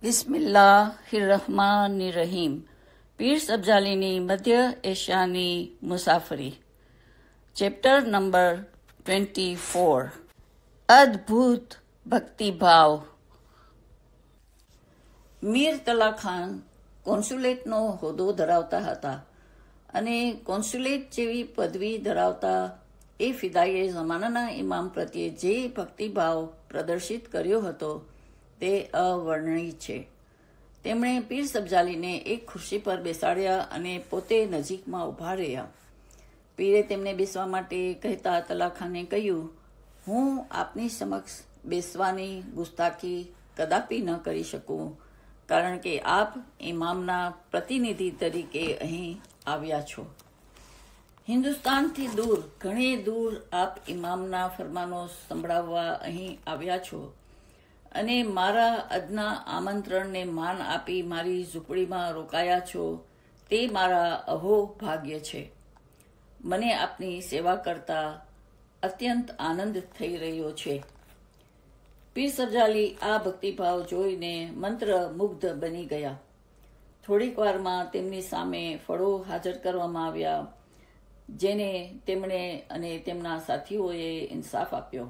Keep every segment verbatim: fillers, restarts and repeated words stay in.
બિસ્મિલ્લાહિર્રહમાનિર્રહીમ. પીર સબ્જાલીની મધ્ય એશિયાની મુસાફરી. Chapter number twenty four. અદ્ભુત ભક્તિભાવ. મીર તલા ખાન કોન્સ્યુલેટનો હોદ્દો ધરાવતા હતા અને કોન્સ્યુલેટ જેવી પદવી ધરાવતા એ ફિદાઈએ જમાનાના ઇમામ પ્રત્યે જે ભક્તિભાવ પ્રદર્શિત કર્યો હતો તે અવર્ણનીય છે. તેમણે પીર સબ્જાલીને એક ખુરશી પર બેસાડ્યા અને પોતે નજીકમાં ઊભા રહ્યા. પીરે તેમને બેસવા માટે કહેતા તલાખાને કહ્યું, હું આપની સમક્ષ બેસવાની ગુસ્તાખી કદાપી ન કરી શકું, કારણ કે આપ ઇમામના પ્રતિનિધિ તરીકે અહીં આવ્યા છો. હિન્દુસ્તાનથી દૂર, ઘણી દૂર આપ ઇમામના ફરમાનો સંભળાવવા અહીં આવ્યા છો અને મારા અદના આમંત્રણને માન આપી મારી ઝૂંપડીમાં રોકાયા છો, તે મારા અહો ભાગ્ય છે. મને આપની સેવા કરતા અત્યંત આનંદ થઈ રહ્યો છે. પીર સબ્જાલી આ ભક્તિભાવ જોઈને મંત્ર મુગ્ધ બની ગયા. થોડીક વારમાં તેમની સામે ફળો હાજર કરવામાં આવ્યા, જેને તેમણે અને તેમના સાથીઓએ ઇન્સાફ આપ્યો.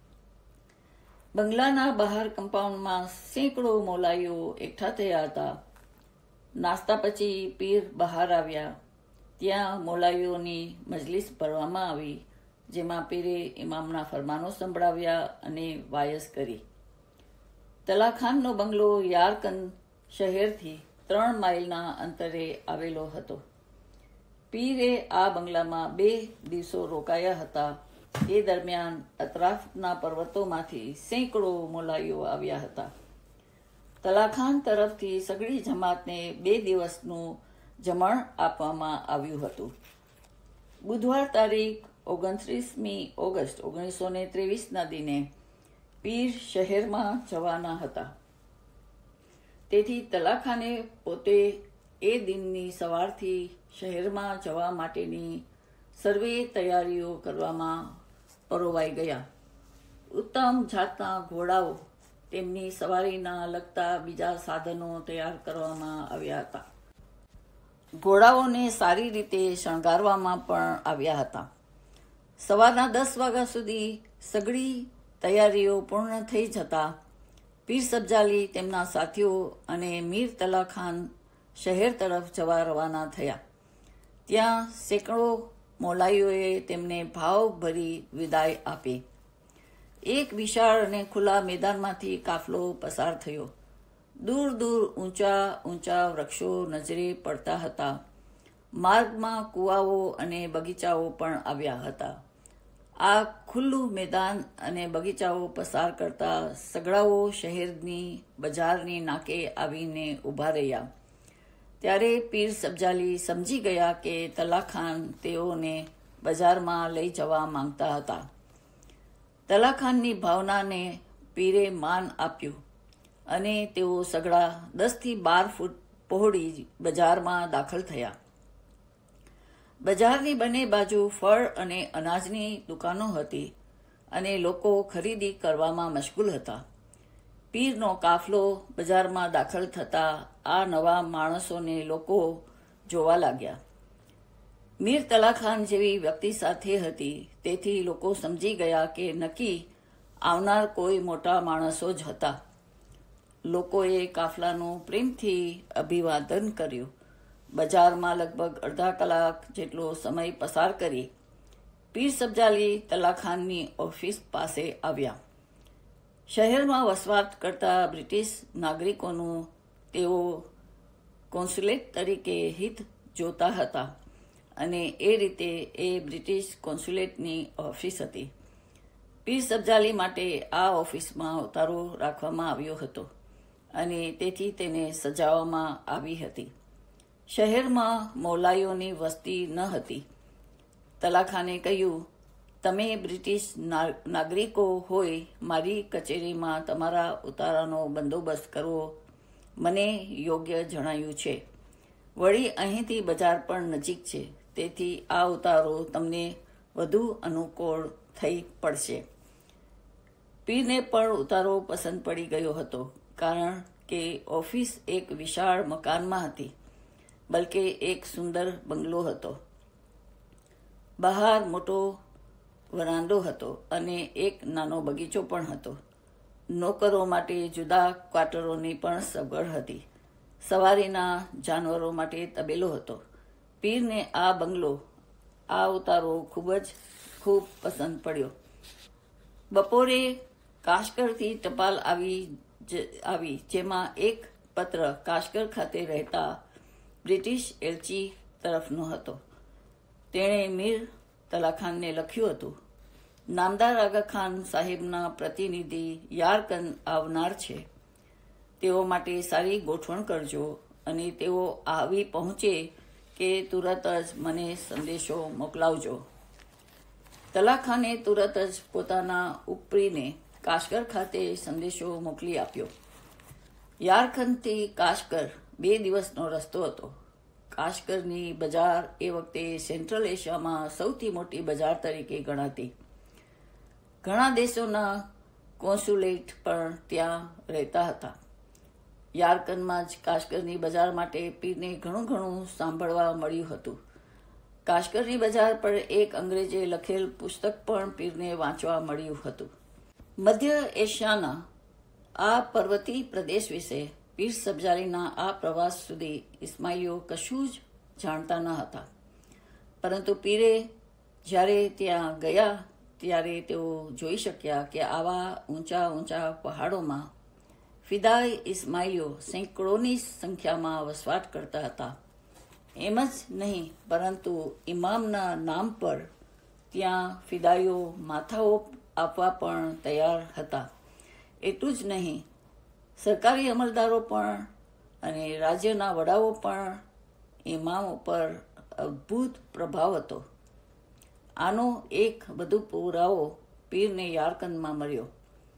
બંગલાના બહાર કમ્પાઉન્ડમાં સેંકડો મોલાઈઓ એકઠા થયા હતા. નાસ્તા પછી પીર બહાર આવ્યા. ત્યાં મોલાઈઓની મજલિસ ભરવામાં આવી, જેમાં પીરે ઇમામના ફરમાનો સંભળાવ્યા અને વાયસ કરી. તલાખાનનો બંગલો યારકંદ શહેરથી ત્રણ માઇલના અંતરે આવેલો હતો. પીરે આ બંગલામાં બે દિવસો રોકાયા હતા. એ દરમિયાન અતરાફના પર્વતોમાંથી સેંકડો મોલાઈઓ આવ્યા હતા. તલાખાન તરફથી સગળી જમાતને બે દિવસનું જમણ આપવામાં આવ્યું હતું. બુધવાર તારીખ ઓગણત્રીસમી ઓગસ્ટ ઓગણીસો ને ત્રેવીસના દિને પીર શહેરમાં જવાના હતા. તેથી તલાખાને પોતે એ દિનની સવારથી શહેરમાં જવા માટેની સર્વે તૈયારીઓ કરવામાં પરોવાઈ ગયા. ઉત્તમ જાતના ઘોડાઓ, તેમની સવારીના લગતા બીજા સાધનો તૈયાર કરવામાં આવ્યા હતા. ઘોડાઓને સારી રીતે શણગારવામાં પણ આવ્યા હતા. સવારના દસ વાગ્યા સુધી સઘળી તૈયારીઓ પૂર્ણ થઈ જતા પીર સબ્જાલી, તેમના સાથીઓ અને મીર તલા ખાન શહેર તરફ જવા રવાના થયા. ત્યાં સેંકડો મોલાઈઓએ તેમને ભાવભરી વિદાય આપી. એક વિશાળ અને ખુલ્લા મેદાનમાંથી કાફલો પસાર થયો. દૂર દૂર ઊંચા ઊંચા વૃક્ષો નજરે પડતા હતા. માર્ગમાં કૂવાઓ અને બગીચાઓ પણ આવ્યા હતા. આ ખુલ્લું મેદાન અને બગીચાઓ પસાર કરતા સગડાઓ શહેરની બજારની નાકે આવીને ઊભા રહ્યા. ત્યારે પીર સબ્જાલી સમજી ગયા કે તલાખાન તેઓને બજારમાં લઈ જવા માંગતા હતા. તલાખાનની ભાવનાને પીરે માન આપ્યું અને તેઓ સગડા દસથી બાર ફૂટ પહોળી બજારમાં દાખલ થયા. બજારની બંને બાજુ ફળ અને અનાજની દુકાનો હતી અને લોકો ખરીદી કરવામાં મશગુલ હતા. પીરનો કાફલો બજારમાં દાખલ થતા આ નવા માણસોને લોકો જોવા લાગ્યા. મીર તલાખાન જેવી વ્યક્તિ સાથે હતી, તેથી લોકો સમજી ગયા કે નક્કી આવનાર કોઈ મોટા માણસો જ હતા. લોકોએ કાફલાનું પ્રેમથી અભિવાદન કર્યું. બજારમાં લગભગ અડધા કલાક જેટલો સમય પસાર કરી પીર સબ્જાલી તલાખાનની ઓફિસ પાસે આવ્યા. શહેરમાં વસવાટ કરતા બ્રિટિશ નાગરિકોનું તેઓ કોન્સ્યુલેટ તરીકે હિત જોતા હતા અને એ રીતે એ બ્રિટિશ કોન્સ્યુલેટની ઓફિસ હતી. પીર સબ્જાલી માટે આ ઓફિસમાં ઉતારો રાખવામાં આવ્યો હતો અને તેથી તેને સજાવવામાં આવી હતી. શહેરમાં મૌલાઈઓની વસ્તી ન હતી. તલાખાને કહ્યું, તમે બ્રિટિશ નાગરિકો હોય, મારી કચેરીમાં તમારા ઉતારાનો બંદોબસ્ત કરવો મને યોગ્ય જણાયું છે. વળી અહીંથી બજાર પણ નજીક છે, તેથી આ ઉતારો તમને વધુ અનુકૂળ થઈ પડશે. પીરને પણ ઉતારો પસંદ પડી ગયો હતો, કારણ કે ઓફિસ એક વિશાળ મકાનમાં હતી, બલકે એક સુંદર બંગલો હતો. બહાર મોટો વરાંડો હતો અને એક નાનો બગીચો પણ હતો. નોકરો માટે જુદા ક્વાર્ટરોની પણ સગવડ હતી. સવારીના જાનવરો માટે તબેલો હતો. પીરને આ બંગલો, આ ઉતારો ખૂબ જ ખૂબ પસંદ પડ્યો. બપોરે કાશ્કરથી ટપાલ આવી આવી જેમાં એક પત્ર કાશ્કર ખાતે રહેતા બ્રિટિશ એલચી તરફનો હતો. તેણે મીર તલાખાનને લખ્યું હતું, નામદાર આગા ખાન સાહેબના પ્રતિનિધિ યારકન આવનાર છે. તેઓ માટે સારી ગોઠવણ કરજો અને તેઓ આવી પહોંચે કે તુરત જ મને સંદેશો મોકલાવજો. તલાખાને તુરત જ પોતાના ઉપરીને કાશ્કર ખાતે સંદેશો મોકલી આપ્યો. યારખંડથી કાશ્કર બે દિવસનો રસ્તો હતો. કાશ્કરની બજાર એ વખતે સેન્ટ્રલ એશિયામાં સૌથી મોટી બજાર તરીકે ગણાતી. ઘણા દેશોના કોન્સ્યુલેટ પણ ત્યાં રહેતા હતા. યારકનમાં જ કાશ્કરની બજાર માટે પીરને ઘણું ઘણું સાંભળવા મળ્યું હતું. કાશ્કરની બજાર પર એક અંગ્રેજે લખેલ પુસ્તક પણ પીરને વાંચવા મળ્યું હતું. મધ્ય એશિયાના આ પર્વતીય પ્રદેશ વિશે પીર સબઝારીના આ પ્રવાસ સુધી ઇસ્માઈલીઓ કશું જ જાણતા ન હતા. પરંતુ પીરે જ્યારે ત્યાં ગયા ત્યારે તેઓ જોઈ શક્યા કે આવા ઊંચા ઊંચા પહાડોમાં ફિદાઈ ઇસ્માઈલીઓ સેંકડોની સંખ્યામાં વસવાટ કરતા હતા. એમ જ નહીં, પરંતુ ઇમામના નામ પર ત્યાં ફિદાઈઓ માથાઓ આપવા પણ તૈયાર હતા. એટલું જ નહીં, સરકારી અમલદારો પણ અને રાજ્યના વડાઓ પણ ઇમામો પર અદ્ભુત પ્રભાવ હતો. આનો એક વધુ પુરાવો પીરને યારકંદમાં મળ્યો.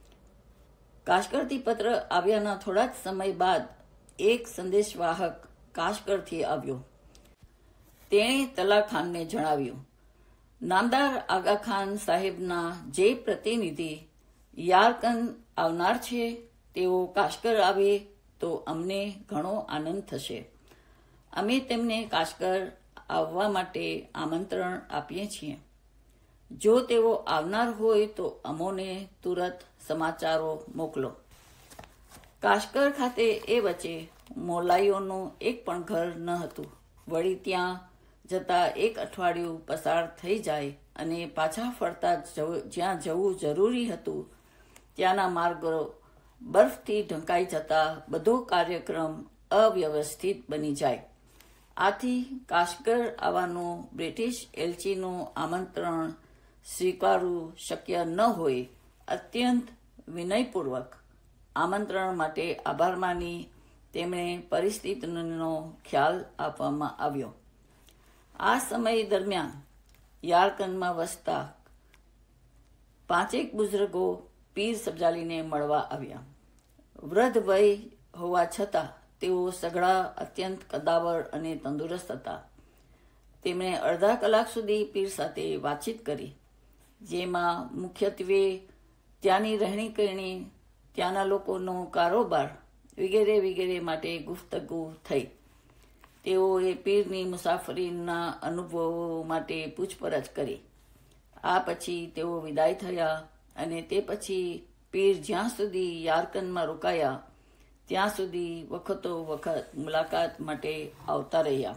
કાશ્કરથી પત્ર આવ્યાના થોડા જ સમય બાદ એક સંદેશવાહક કાશ્કરથી આવ્યો. તેણે તલાખાનને જણાવ્યું, નામદાર આગા ખાન સાહેબના જે પ્રતિનિધિ યારકંદ આવનાર છે તેઓ કાશ્કર આવે તો અમને ઘણો આનંદ થશે. અમે તેમને કાશ્કર આવવા માટે આમંત્રણ આપીએ છીએ. જો તેઓ આવનાર હોય તો અમોને તુરત સમાચારો મોકલો. કાશ્કર ખાતે એ વચ્ચે મોલાઈઓનું એક પણ ઘર ન હતું. વળી ત્યાં જતા એક અઠવાડિયું પસાર થઈ જાય અને પાછા ફરતા જ્યાં જવું જરૂરી હતું ત્યાંના માર્ગો બરફથી ઢંકાઈ જતા બધો કાર્યક્રમ અવ્યવસ્થિત બની જાય. આથી કાશ્કર આવવાનું બ્રિટિશ એલચીનું આમંત્રણ સ્વીકારવું શક્ય ન હોય અત્યંત વિનયપૂર્વક આમંત્રણ માટે આભાર માની તેમણે પરિસ્થિતિનો ખ્યાલ આપવામાં આવ્યો. આ સમય દરમિયાન યારકંદમાં વસતા પાંચેક બુઝુર્ગો પીર સબઝાલીને મળવા આવ્યા. વૃદ્ધ વય હોવા છતાં તેઓ સઘળા અત્યંત કદાવર અને તંદુરસ્ત હતા. તેમણે અડધા કલાક સુધી પીર સાથે વાતચીત કરી, જેમાં મુખ્યત્વે ત્યાંની રહેણી કરણી, ત્યાંના લોકોનો કારોબાર વગેરે વગેરે માટે ગુફ્તગુ થઈ. તેઓએ પીરની મુસાફરીના અનુભવો માટે પૂછપરછ કરી. આ પછી તેઓ વિદાય થયા અને તે પછી પીર જ્યાં સુધી યારકંદમાં રોકાયા ત્યાં સુધી વખતો વખત મુલાકાત માટે આવતા રહ્યા.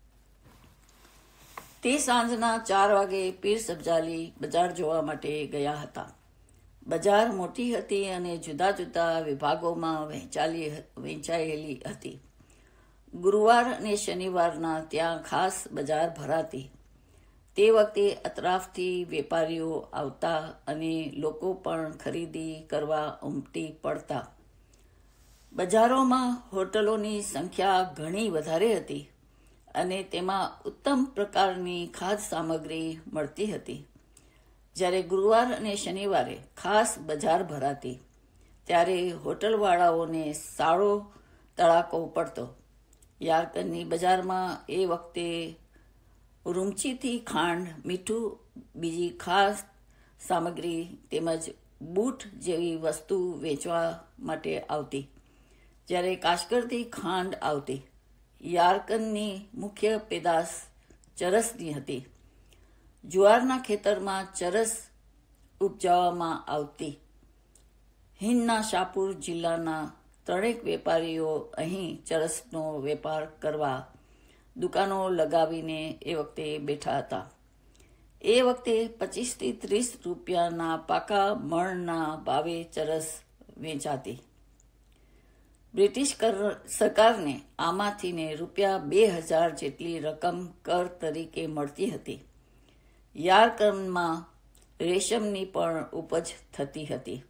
તે સાંજના ચાર વાગે પીર સબઝાલી બજાર જોવા માટે ગયા હતા. બજાર મોટી હતી અને જુદા જુદા વિભાગોમાં વહેંચાલી વહેંચાયેલી હતી. ગુરુવાર અને શનિવારના ત્યાં ખાસ બજાર ભરાતી. તે વખતે અતરાફથી વેપારીઓ આવતા અને લોકો પણ ખરીદી કરવા ઉમટી પડતા. બજારોમાં હોટલોની સંખ્યા ઘણી વધારે હતી અને તેમાં ઉત્તમ પ્રકારની ખાદ્ય સામગ્રી મળતી હતી. જ્યારે ગુરુવાર અને શનિવારે ખાસ બજાર ભરાતી ત્યારે હોટલવાળાઓને સારો તડાકો પડતો. યારકંદની બજારમાં એ વખતે રૂમચીથી ખાંડ, મીઠું, બીજી ખાસ સામગ્રી તેમજ બૂટ જેવી વસ્તુ વેચવા માટે આવતી. જ્યારે કાશ્કરથી ખાંડ આવતી. યારકનની મુખ્ય પેદાશ ચરસની હતી. જુવારના ખેતરમાં ચરસ ઉપજાવવામાં આવતી. હિંદના શાહપુર જિલ્લાના ત્રણેક વેપારીઓ અહીં ચરસનો વેપાર કરવા દુકાનો લગાવીને એ વખતે બેઠા હતા. એ વખતે પચીસથી ત્રીસ રૂપિયાના પાકા મણના ભાવે ચરસ વેચાતી. બ્રિટિશ સરકારને આમાંથીને રૂપિયા બે હજાર જેટલી રકમ કર તરીકે મળતી હતી. યારકનમાં રેશમની પણ ઉપજ થતી હતી.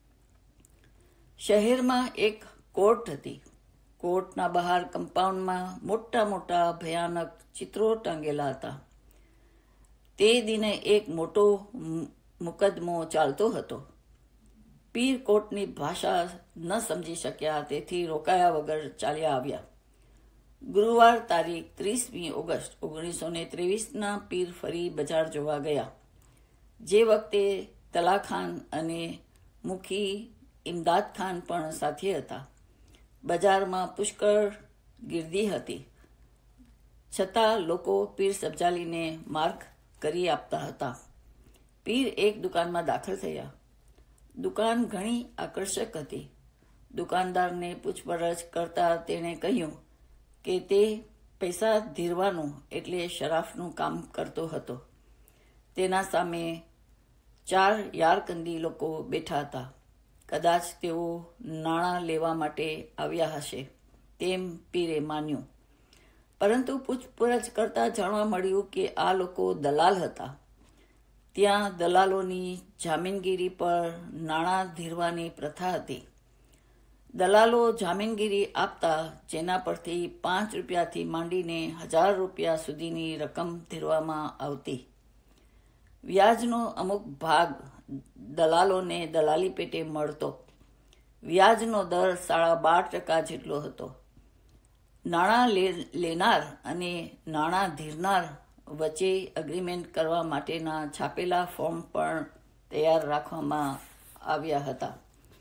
શહેરમાં એક કોર્ટ હતી. કોર્ટના બહાર કમ્પાઉન્ડમાં મોટા મોટા ભયાનક ચિત્રો ટાંગેલા હતા. તે દિને એક મોટો મુકદ્દમો ચાલતો હતો. પીર કોર્ટની ભાષા ન સમજી શક્યા, તેથી રોકાયા વગર ચાલ્યા આવ્યા. ગુરુવાર તારીખ ત્રીસમી ઓગસ્ટ ઓગણીસો ને ત્રેવીસના પીર ફરી બજાર જોવા ગયા. જે વખતે તલાખાન અને મુખી ઇમદાદ ખાન પણ સાથે હતા. બજારમાં પુષ્કળ ગીર્દી હતી, છતાં લોકો પીર સબજાલીને માર્ગ કરી આપતા હતા. પીર એક દુકાનમાં દાખલ થયા. દુકાન ઘણી આકર્ષક હતી. દુકાનદારને પૂછપરછ કરતા તેણે કહ્યું કે તે પૈસા ધીરવાનું એટલે શરાફનું કામ કરતો હતો. તેના સામે ચાર યારકંદી લોકો બેઠા હતા. કદાચ તેઓ નાણાં લેવા માટે આવ્યા હશે તેમ પીરે માન્યું. પરંતુ પૂછપરછ કરતા જાણવા મળ્યું કે આ લોકો દલાલ હતા. ત્યાં દલાલોની જામીનગીરી પર નાણાં ધીરવાની પ્રથા હતી. દલાલો જામીનગીરી આપતા, જેના પરથી પાંચ રૂપિયાથી માંડીને હજાર રૂપિયા સુધીની રકમ ધીરવામાં આવતી. વ્યાજનો અમુક ભાગ દલાલોને દલાલી પેટે મળતો. વ્યાજનો દર સાડા બાર ટકા જેટલો હતો. નાણાં લેનાર અને નાણાં ધીરનાર વચ્ચે એગ્રીમેન્ટ કરવા માટેના છાપેલા ફોર્મ પણ તૈયાર રાખવામાં આવ્યા હતા.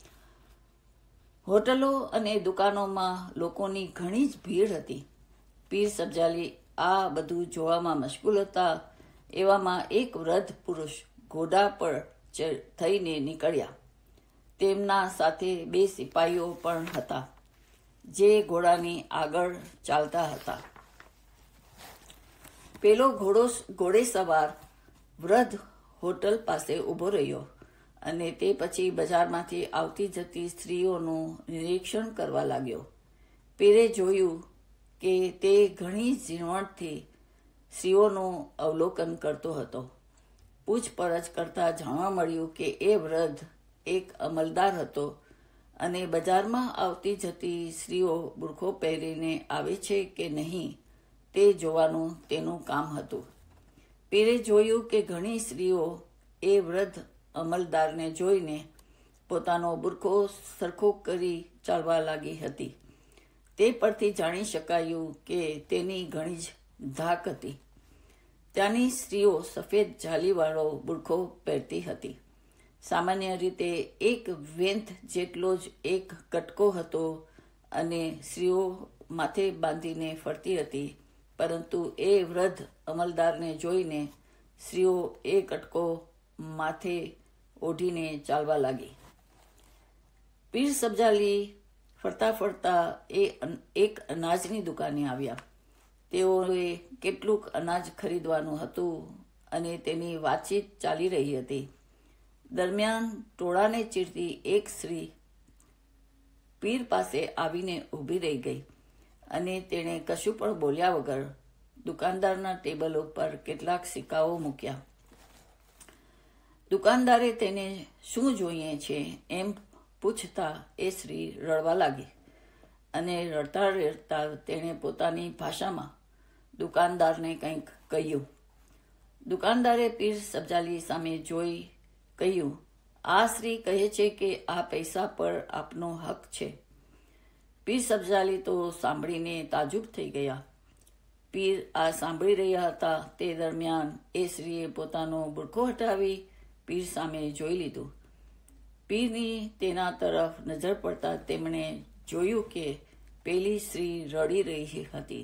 હોટલો અને દુકાનોમાં લોકોની ઘણી જ ભીડ હતી. પીર સબજાલી આ બધું જોવામાં મશગુલ હતા. એવામાં એક વૃદ્ધ પુરુષ ઘોડા પર થઈને નીકળ્યા. તેમના સાથે બે સિપાહીઓ પણ હતા, જે ઘોડાની આગળ ચાલતા હતા. પેલો ઘોડો ઘોડે સવાર વૃદ્ધ હોટલ પાસે ઊભો રહ્યો અને તે પછી બજારમાંથી આવતી જતી સ્ત્રીઓનું નિરીક્ષણ કરવા લાગ્યો. પીરે જોયું કે તે ઘણી ઝીણવટથી સ્ત્રીઓનું અવલોકન કરતો હતો. પૂછપરછ કરતા જાણવા મળ્યું કે એ વૃદ્ધ એક અમલદાર હતો અને બજારમાં આવતી જતી સ્ત્રીઓ બુરખો પહેરીને આવે છે કે નહીં તે જોવાનું તેનું કામ હતું. પીરે જોયું કે ઘણી સ્ત્રીઓ એ વૃદ્ધ અમલદારને જોઈને પોતાનો બુરખો સરખો કરી ચાલવા લાગી હતી. તે પરથી જાણી શકાયું કે તેની ઘણી જ ધાક હતી. ત્યાંની સ્ત્રીઓ સફેદ જાલીવાળો બુરખો પહેરતી હતી. સામાન્ય રીતે એક વેંત જેટલો જ એક કટકો હતો અને સ્ત્રીઓ માથે બાંધીને ફરતી હતી. પરંતુ એ વૃદ્ધ અમલદારને જોઈને સ્ત્રીઓ એ કટકો માથે ઓઢીને ચાલવા લાગી. પીર સબજાલી ફરતા ફરતા એ એક અનાજની દુકાને આવ્યા. તેઓએ કેટલુંક અનાજ ખરીદવાનું હતું અને તેની વાતચીત ચાલી રહી હતી. દરમિયાન ટોળાને ચીરતી એક સ્ત્રી પીર પાસે આવીને ઊભી રહી ગઈ અને તેણે કશું પણ બોલ્યા વગર દુકાનદારના ટેબલ ઉપર કેટલાક સિક્કાઓ મૂક્યા. દુકાનદારે તેને શું જોઈએ છે એમ પૂછતા એ સ્ત્રી રડવા લાગી અને રડતા રડતા તેણે પોતાની ભાષામાં દુકાનદારને કંઈક કહ્યું. દુકાનદારે પીર સબજાલી સામે જોઈ કહ્યું, આ સ્ત્રી કહે છે કે આ પૈસા પર આપનો હક છે. પીર સબજાલી તો સાંભળીને તાજુબ થઈ ગયા. પીર આ સાંભળી રહ્યા હતા તે દરમિયાન એ સ્ત્રીએ પોતાનો બુરખો હટાવી પીર સામે જોઈ લીધું. પીરની તેના તરફ નજર પડતા તેમણે જોયું કે પેલી સ્ત્રી રડી રહી હતી.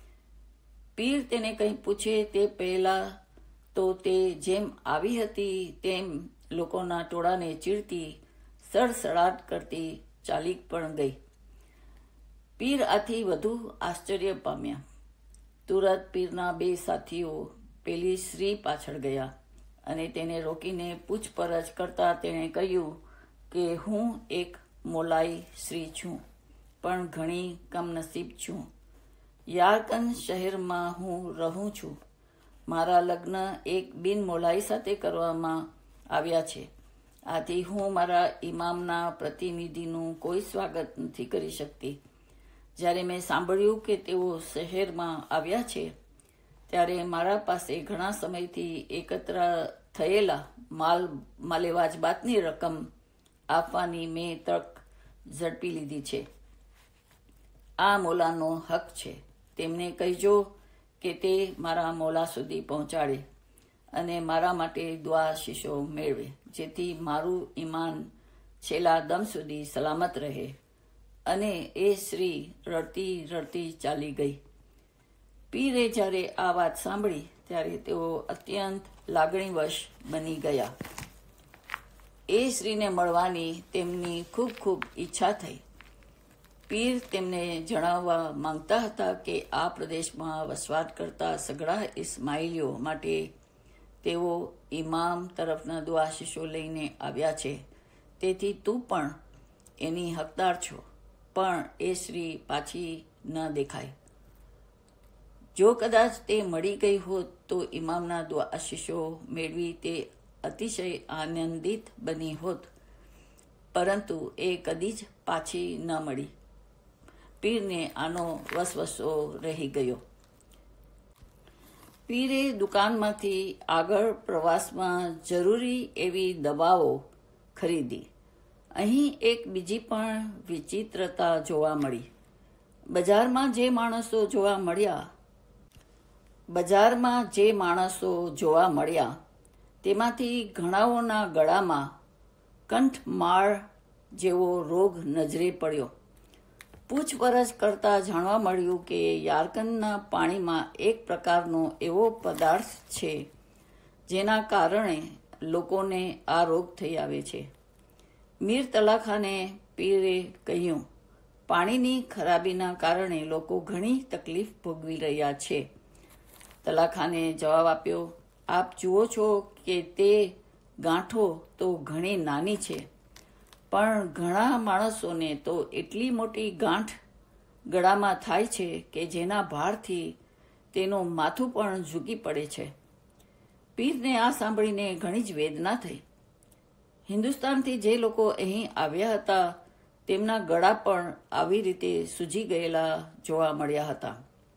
પીર તેને કંઈ પૂછે તે પહેલા તો તે જેમ આવી હતી તેમ લોકોના ટોળાને ચીરતી સડસડાટ કરતી ચાલી પણ ગઈ. પીર આથી વધુ આશ્ચર્ય પામ્યા. તુરત પીરના બે સાથીઓ પેલી સ્ત્રી પાછળ ગયા અને તેને રોકીને પૂછપરછ કરતા તેણે કહ્યું કે હું એક મોલાઈ સ્ત્રી છું, પણ ઘણી કમનસીબ છું. યારકન શહેરમાં હું રહું છું. મારા લગ્ન એક બિન મોલાઈ સાથે કરવામાં આવ્યા છે. આથી હું મારા ઇમામના પ્રતિનિધિનું કોઈ સ્વાગત નથી કરી શકતી. જ્યારે મેં સાંભળ્યું કે તેઓ શહેરમાં આવ્યા છે ત્યારે મારા પાસે ઘણા સમયથી એકત્ર થયેલા માલ માલેવાજબાતની રકમ આપવાની મેં તક ઝડપી લીધી છે. આ મોલાનો હક છે. તેમને કહેજો કે તે મારા મોલા સુધી પહોંચાડે અને મારા માટે દુઆ શીશો મેળવે, જેથી મારું ઈમાન છેલ્લા દમ સુધી સલામત રહે. અને એ સ્ત્રી રડતી રડતી ચાલી ગઈ. પીરે જ્યારે આ વાત સાંભળી ત્યારે તેઓ અત્યંત લાગણીવશ બની ગયા. એ સ્ત્રીને મળવાની તેમની ખૂબ ખૂબ ઈચ્છા થઈ. પીર તેમને જણાવવા માંગતા હતા કે આ પ્રદેશમાં વસવાટ કરતા સઘળા ઇસ્માઇલીઓ માટે તેઓ ઇમામ તરફના દુઆશીશો લઈને આવ્યા છે. તેથી તું પણ એની હકદાર છો. પણ એ સ્ત્રી પાછી ન દેખાય. જો કદાચ તે મળી ગઈ હોત તો ઇમામના દુઆશીશો મેળવી તે અતિશય આનંદિત બની હોત, પરંતુ એ કદી જ પાછી ન મળી. પીરને આનો વસવસો રહી ગયો. પીરે દુકાનમાંથી આગળ પ્રવાસમાં જરૂરી એવી દવાઓ ખરીદી. અહીં એક બીજી પણ વિચિત્રતા જોવા મળી. બજારમાં જે માણસો જોવા મળ્યા બજારમાં જે માણસો જોવા મળ્યા તેમાંથી ઘણાઓના ગળામાં કંઠમાળ જેવો રોગ નજરે પડ્યો. પૂછપરછ કરતા જાણવા મળ્યું કે યારકનના પાણીમાં એક પ્રકારનો એવો પદાર્થ છે જેના કારણે લોકોને આ રોગ થઈ આવે છે. મીર તલાખાને પીરે કહ્યું, પાણીની ખરાબીના કારણે લોકો ઘણી તકલીફ ભોગવી રહ્યા છે. તલાખાને જવાબ આપ્યો, આપ જુઓ છો કે તે ગાંઠો તો ઘણી નાની છે, પણ ઘણા માણસોને તો એટલી મોટી ગાંઠ ગળામાં થાય છે કે જેના ભારથી તેનું માથું પણ ઝૂકી પડે છે. પીરને આ સાંભળીને ઘણી જ વેદના થઈ. હિન્દુસ્તાનથી જે લોકો અહીં આવ્યા હતા તેમના ગળા પણ આવી રીતે સૂજી ગયેલા જોવા મળ્યા હતા.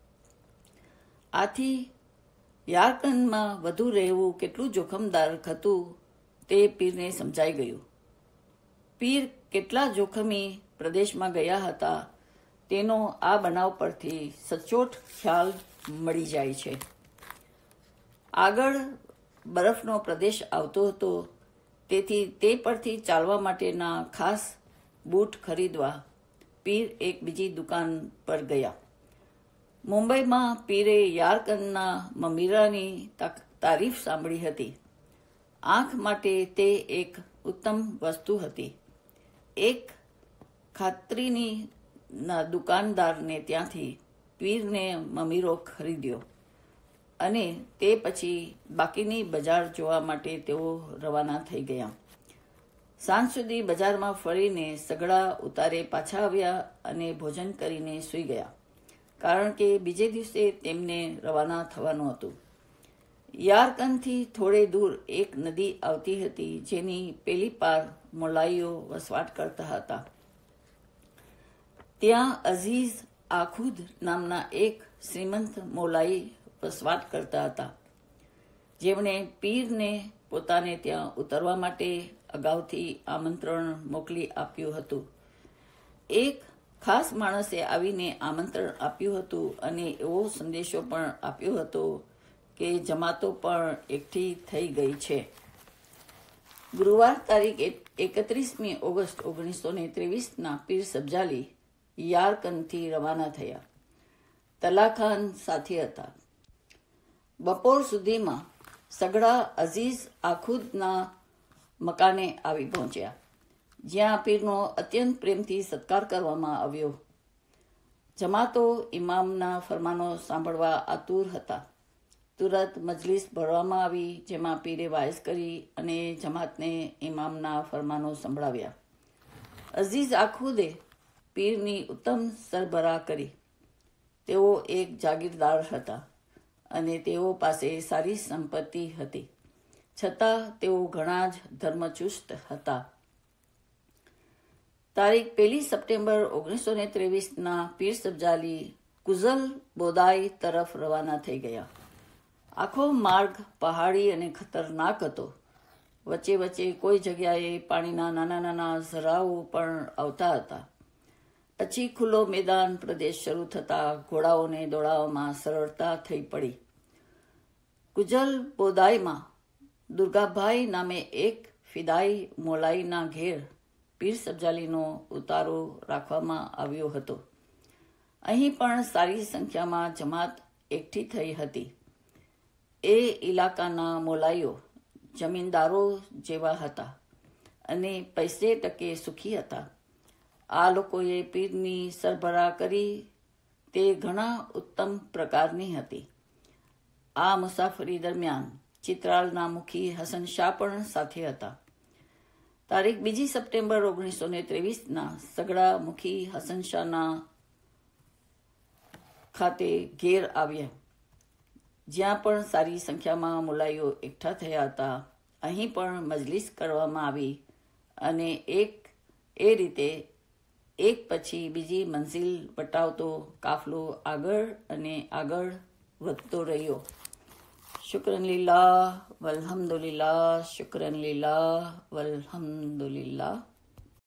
આથી યારકનમાં વધુ રહેવું કેટલું જોખમદાયક હતું તે પીરને સમજાઈ ગયું. પીર કેટલા જોખમી પ્રદેશમાં ગયા હતા તેનો આ બનાવ પરથી સચોટ ખ્યાલ મળી જાય છે. આગળ બરફનો પ્રદેશ આવતો હતો, તેથી તે પરથી ચાલવા માટેના ખાસ બૂટ ખરીદવા પીર એક બીજી દુકાન પર ગયા. મુંબઈમાં પીરે યારકનના મમીરાની તારીફ સાંભળી હતી. આંખ માટે તે એક ઉત્તમ વસ્તુ હતી. એક ખાતરીની દુકાનદારને ત્યાંથી પીરને મમીરો ખરીદ્યો અને તે પછી બાકીની બજાર જોવા માટે તેઓ રવાના થઈ ગયા. સાંજ સુધી બજારમાં ફરીને સઘળા ઉતારે પાછા આવ્યા અને ભોજન કરીને સૂઈ ગયા, કારણ કે બીજે દિવસે તેમને રવાના થવાનું હતું. યારકનથી થોડે દૂર એક નદી આવતી હતી જેની પેલી પાર મોલાઈઓ વસવાટ કરતા હતા. ત્યાં અઝીઝ આખુદ નામના એક શ્રીમંત મોલાઈ વસવાટ કરતા હતા, જેમણે પીરને પોતાને ત્યાં ઉતરવા માટે અગાઉથી આમંત્રણ મોકલી આપ્યું હતું. એક ખાસ માણસે આવીને આમંત્રણ આપ્યું હતું અને એવો સંદેશો પણ આપ્યો હતો કે જમાતો પણ એકઠી થઈ ગઈ છે. ગુરુવાર તારીખ એકત્રીસમી ઓગસ્ટ ઓગણીસો ને ત્રેવીસના પીર સબ્જાલી યારકનથી રવાના થયા. તલાખાન સાથે હતા. બપોર સુધીમાં સગડા અઝીઝ આખુદના મકાને આવી પહોંચ્યા, જ્યાં પીરનો અત્યંત પ્રેમથી સત્કાર કરવામાં આવ્યો. જમાતો ઇમામના ફરમાનો સાંભળવા આતુર હતા. તુરત મજલિસ ભરવામાં આવી, જેમાં પીરે વાયસ કરી અને જમાતને ઇમામના ફરમાનો સંભળાવ્યા. અઝીઝ આખુદે પીરની ઉત્તમ સરબરાહ કરી. તેઓ એક જાગીરદાર હતા અને તેઓ પાસે સારી સંપત્તિ હતી, છતાં તેઓ ઘણા જ ધર્મચુસ્ત હતા. તારીખ પહેલી સપ્ટેમ્બર ઓગણીસો ને ત્રેવીસના પીર સબ્જાલી કુઝલ બોદાઈ તરફ રવાના થઈ ગયા. આખો માર્ગ પહાડી અને ખતરનાક હતો. વચ્ચે વચ્ચે કોઈ જગ્યાએ પાણીના નાના નાના ઝરાઓ પણ આવતા હતા. પછી ખુલ્લો મેદાન પ્રદેશ શરૂ થતાં ઘોડાઓને દોડાવવામાં સરળતા થઈ પડી. કુજલ બોદાઈમાં દુર્ગાભાઈ નામે એક ફિદાઈ મોલાઈના ઘેર પીર સબ્જાલીનો ઉતારો રાખવામાં આવ્યો હતો. અહીં પણ સારી સંખ્યામાં જમાત એકઠી થઈ હતી. એ ઇલાકાના મોલાઈઓ જમીનદારો જેવા હતા અને પૈસે ટકે સુખી હતા. આ લોકોએ પીરની સરબરાહ કરી તે ઘણા ઉત્તમ પ્રકારની હતી. આ મુસાફરી દરમિયાન ચિત્રાલના મુખી હસન શાહ પણ સાથે હતા. તારીખ બીજી સપ્ટેમ્બર ઓગણીસો ને ત્રેવીસના સગડા મુખી હસન શાહના ખાતે ઘેર આવ્યા, જ્યાં પણ સારી સંખ્યામાં મુલાઈઓ એકઠા થયા હતા. અહીં પણ મજલિસ કરવામાં આવી અને એક એ રીતે એક પછી બીજી મંઝિલ વટાવતો કાફલો આગળ અને આગળ વધતો રહ્યો. શુક્રન લીલ્લાહ વલ્હમ્દુલિલ્લાહ, શુક્રન લીલ્લાહ વલ્હમ્દુલિલ્લાહ.